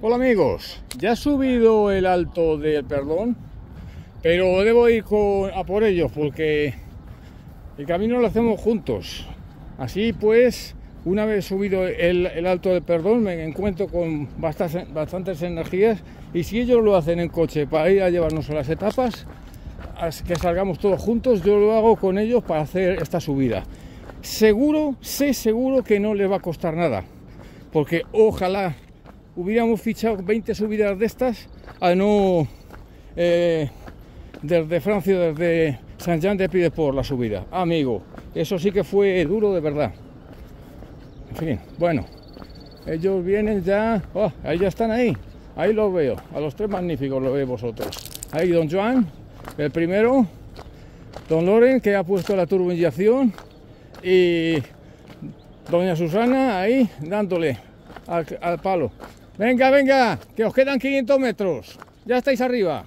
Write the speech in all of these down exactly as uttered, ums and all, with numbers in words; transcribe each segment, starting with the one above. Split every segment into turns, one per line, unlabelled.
Hola amigos, ya he subido el Alto del Perdón, pero debo ir con, a por ellos porque el camino lo hacemos juntos. Así pues, una vez subido el, el Alto del Perdón me encuentro con bastantes, bastantes energías, y si ellos lo hacen en coche para ir a llevarnos a las etapas, que salgamos todos juntos, yo lo hago con ellos para hacer esta subida. Seguro, sé seguro que no les va a costar nada, porque ojalá hubiéramos fichado veinte subidas de estas, a no eh, desde Francia, desde Saint-Jean-de-Pied-de-Port la subida. Amigo, eso sí que fue duro de verdad. En fin, bueno, ellos vienen ya, oh, ahí ya están ahí, ahí los veo, a los tres magníficos los veis vosotros. Ahí don Joan, el primero, don Loren, que ha puesto la turboinyección, y doña Susana ahí dándole al, al palo. Venga, venga, que os quedan quinientos metros, ya estáis arriba.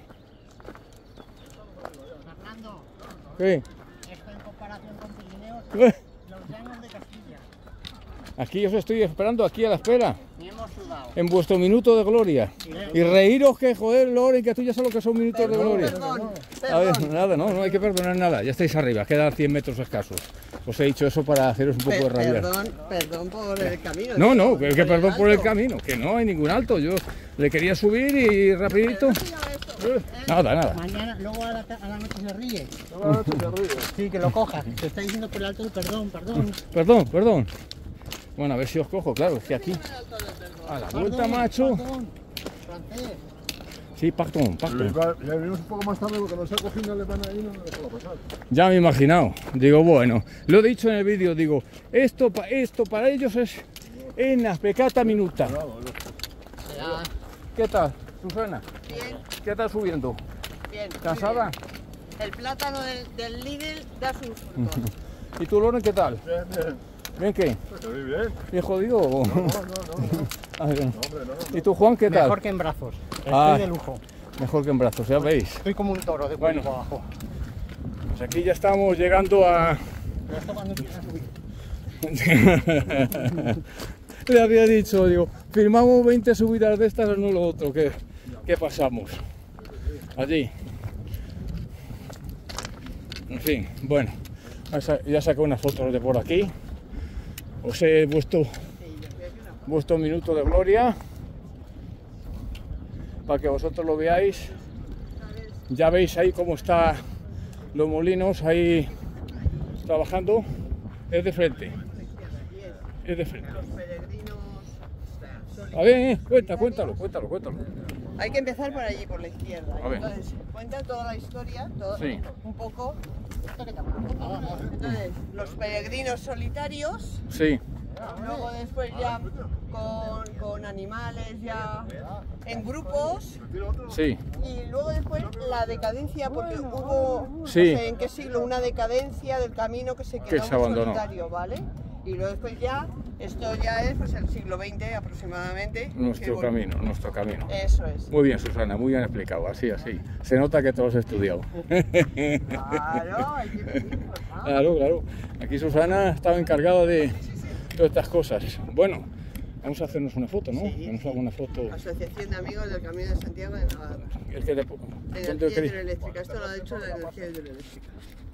Fernando,
¿Qué?
esto en comparación con Pirineos, los llanos de Castilla.
Aquí os estoy esperando, aquí a la espera,
Ni hemos sudado.
en vuestro minuto de gloria. Y reíros que, joder, Loren, que tú ya sabes lo que son minutos
Perdón,
de gloria.
Perdón,
A ver,
perdón.
nada, no, no hay que perdonar nada, ya estáis arriba, quedan cien metros escasos. Os he dicho eso para haceros un poco de rabia.
Perdón, perdón por el camino.
No, no, que, que
por
perdón por el
alto.
camino, que no hay ningún alto, yo le quería subir y rapidito. Nada, nada.
Mañana, luego a la, ta- a la noche se ríe. Sí, que lo cojas. Te está diciendo por el alto del perdón, perdón.
Perdón, perdón. Bueno, a ver si os cojo, claro, es que aquí. A la vuelta,
Perdón,
macho.
perdón. Francés.
Sí, pactón, pactón.
Ya venimos un poco más tarde porque nos ha cogido una alemana ahí y no nos dejó pasar.
Ya me he imaginado. Digo, bueno, lo he dicho en el vídeo, digo, esto, pa- esto para ellos es una pecata minuta.
Ya,
¿Qué tal, Susana?
Bien,
¿Qué tal subiendo?
bien. muy
¿Cansada?
bien. El plátano del, del Lidl da sus frutos.
¿Y tú, Loren, qué tal?
Bien, bien.
¿Bien qué?
Estoy bien.
¿Bien jodido? o-
No, no, no, no.
Ah, bien.
No, hombre, no.
¿Y tú, Juan, qué tal?
mejor que en brazos. Estoy
Ah.
de lujo.
Mejor que en brazos, ya veis.
Estoy como un toro de
Bueno.
cuello abajo.
Pues aquí ya estamos llegando a...
Pero esto cuando empieza a subir.
Le había dicho, digo, firmamos veinte subidas de estas o no lo otro, que, que pasamos allí. En fin, bueno, ya saqué unas fotos de por aquí. Os he puesto vuestro minuto de gloria para que vosotros lo veáis. Ya veis ahí cómo están los molinos ahí trabajando. Es de frente, es de frente.
Los peregrinos
A ver, eh, cuenta, cuéntalo, cuéntalo, cuéntalo.
Hay que empezar por allí, por la izquierda.
A ver.
Entonces, cuenta toda la historia, todo,
Sí.
un poco. Entonces, los peregrinos solitarios,
Sí,
luego después ya con, con animales, ya en grupos,
sí,
y luego después la decadencia, porque hubo,
Sí.
no sé en qué siglo, una decadencia del camino que se
Que
quedó
se abandonó.
solitario, ¿vale? Y luego después ya, esto ya es pues el siglo veinte aproximadamente. que
nuestro
vol-
camino, nuestro camino.
Eso es.
Muy bien, Susana, muy bien explicado, así, así. Se nota que todos has estudiado.
Claro, hay que decirlo, ¿no?
Claro, claro. Aquí Susana estaba encargada de todas estas cosas. Bueno, vamos a hacernos una foto, ¿no?
Sí,
Vamos a
sí.
hacer una foto.
Asociación de Amigos del Camino de Santiago de Navarra.
El que te... ¿dónde
Energía
queréis?
hidroeléctrica, esto lo ha hecho la energía hidroeléctrica.